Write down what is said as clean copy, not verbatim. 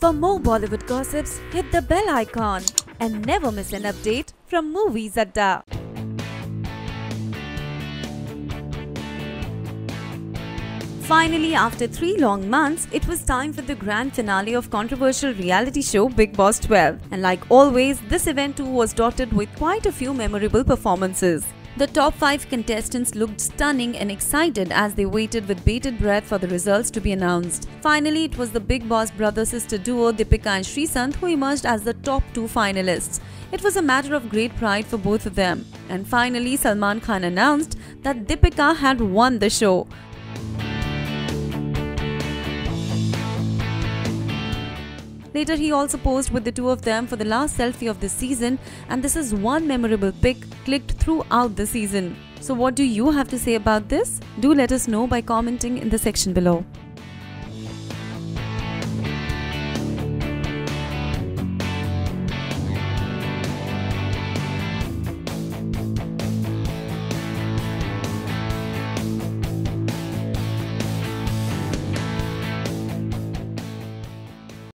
For more Bollywood gossips, hit the bell icon and never miss an update from Movies Adda. Finally, after 3 long months, it was time for the grand finale of controversial reality show Bigg Boss 12. And like always, this event too was dotted with quite a few memorable performances. The top 5 contestants looked stunning and excited as they waited with bated breath for the results to be announced. Finally, it was the Bigg Boss brother-sister duo Deepika and Srisanth who emerged as the top 2 finalists. It was a matter of great pride for both of them. And finally, Salman Khan announced that Deepika had won the show. Later, he also posed with the two of them for the last selfie of the season, and this is one memorable pic clicked throughout the season. So what do you have to say about this? Do let us know by commenting in the section below.